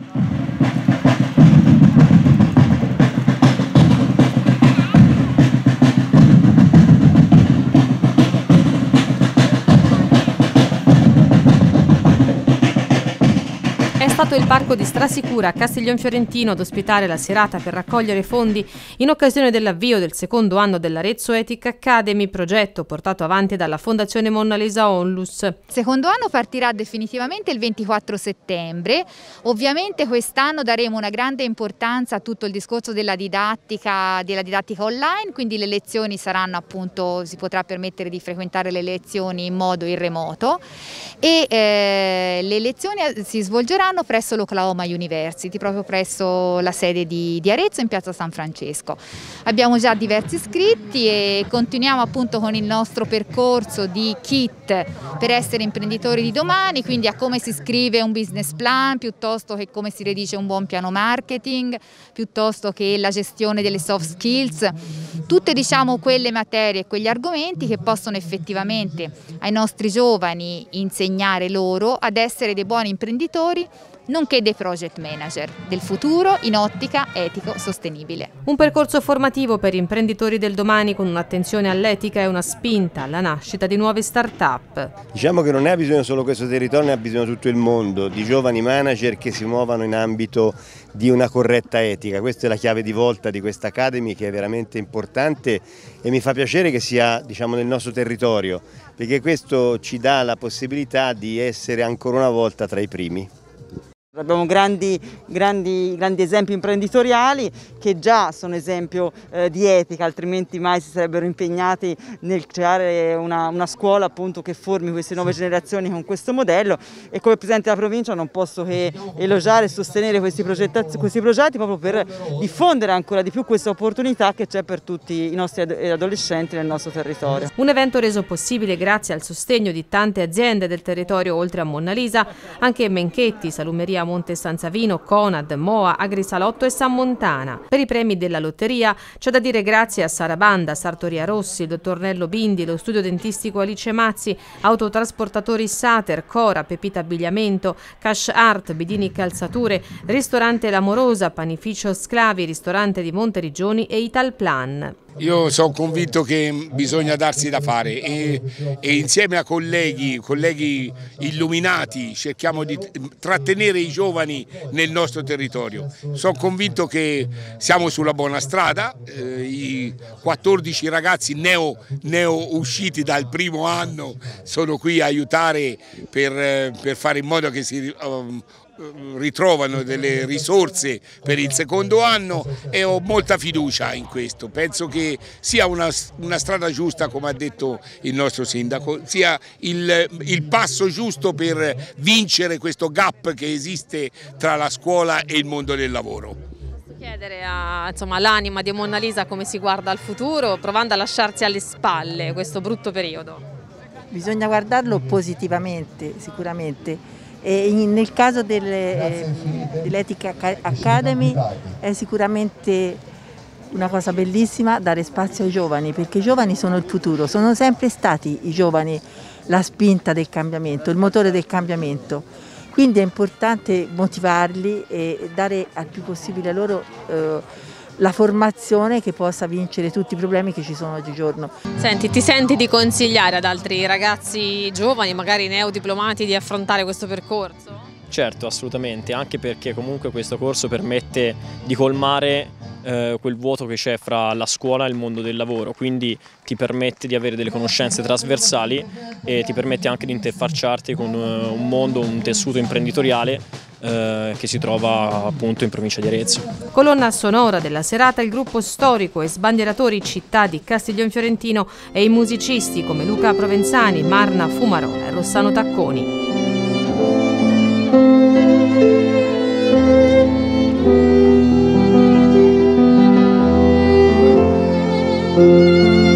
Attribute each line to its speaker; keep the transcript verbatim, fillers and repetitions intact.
Speaker 1: È stato il parco di Strasicura a Castiglionfiorentino ad ospitare la serata per raccogliere fondi in occasione dell'avvio del secondo anno dell'Arezzo Ethic Academy, progetto portato avanti dalla Fondazione Monna Lisa Onlus.
Speaker 2: Il secondo anno partirà definitivamente il ventiquattro settembre. Ovviamente quest'anno daremo una grande importanza a tutto il discorso della didattica, della didattica online, quindi le lezioni saranno appunto, si potrà permettere di frequentare le lezioni in modo in remoto e eh, le lezioni si svolgeranno presso l'Oklahoma University, proprio presso la sede di, di Arezzo in piazza San Francesco. Abbiamo già diversi iscritti e continuiamo appunto con il nostro percorso di kit per essere imprenditori di domani, quindi a come si scrive un business plan piuttosto che come si redige un buon piano marketing, piuttosto che la gestione delle soft skills, tutte diciamo quelle materie e quegli argomenti che possono effettivamente ai nostri giovani insegnare loro ad essere dei buoni imprenditori nonché dei project manager del futuro in ottica etico-sostenibile.
Speaker 1: Un percorso formativo per imprenditori del domani con un'attenzione all'etica e una spinta alla nascita di nuove start-up.
Speaker 3: Diciamo che non ne ha bisogno solo questo territorio, ne ha bisogno tutto il mondo, di giovani manager che si muovano in ambito di una corretta etica. Questa è la chiave di volta di questa Academy, che è veramente importante e mi fa piacere che sia, diciamo, nel nostro territorio, perché questo ci dà la possibilità di essere ancora una volta tra i primi.
Speaker 4: Abbiamo grandi, grandi, grandi esempi imprenditoriali che già sono esempio eh, di etica, altrimenti mai si sarebbero impegnati nel creare una, una scuola appunto che formi queste nuove generazioni con questo modello, e come Presidente della Provincia non posso che elogiare e sostenere questi, questi progetti proprio per diffondere ancora di più questa opportunità che c'è per tutti i nostri adolescenti nel nostro territorio.
Speaker 1: Un evento reso possibile grazie al sostegno di tante aziende del territorio, oltre a Monna Lisa, anche Menchetti, Salumeria Monte San Savino, Conad, Moa, Agrisalotto e San Montana. Per i premi della lotteria c'è da dire grazie a Sarabanda, Sartoria Rossi, il dottor Nello Bindi, lo studio dentistico Alice Mazzi, Autotrasportatori Sater, Cora, Pepita Abbigliamento, Cash Art, Bidini Calzature, Ristorante L'Amorosa, Panificio Sclavi, Ristorante di Monteriggioni e Italplan.
Speaker 5: Io sono convinto che bisogna darsi da fare e, e insieme a colleghi, colleghi illuminati cerchiamo di trattenere i giovani nel nostro territorio. Sono convinto che siamo sulla buona strada, eh, i quattordici ragazzi neo, neo usciti dal primo anno sono qui a aiutare per, per fare in modo che si um, ritrovano delle risorse per il secondo anno, e ho molta fiducia in questo. Penso che sia una, una strada giusta, come ha detto il nostro sindaco, sia il, il passo giusto per vincere questo gap che esiste tra la scuola e il mondo del lavoro.
Speaker 1: Chiedere all'anima di Monna Lisa come si guarda al futuro, provando a lasciarsi alle spalle questo brutto periodo.
Speaker 6: Bisogna guardarlo positivamente, sicuramente. E nel caso dell'Ethic Academy è sicuramente una cosa bellissima dare spazio ai giovani, perché i giovani sono il futuro, sono sempre stati i giovani la spinta del cambiamento, il motore del cambiamento. Quindi è importante motivarli e dare al più possibile loro eh, la formazione che possa vincere tutti i problemi che ci sono oggigiorno.
Speaker 1: Senti, ti senti di consigliare ad altri ragazzi giovani, magari neodiplomati, di affrontare questo percorso?
Speaker 7: Certo, assolutamente, anche perché comunque questo corso permette di colmare eh, quel vuoto che c'è fra la scuola e il mondo del lavoro, quindi ti permette di avere delle conoscenze trasversali e ti permette anche di interfacciarti con uh, un mondo, un tessuto imprenditoriale che si trova appunto in provincia di Arezzo.
Speaker 1: Colonna sonora della serata il gruppo storico e sbandieratori città di Castiglionfiorentino e i musicisti come Luca Provenzani, Marna Fumarola e Rossano Tacconi.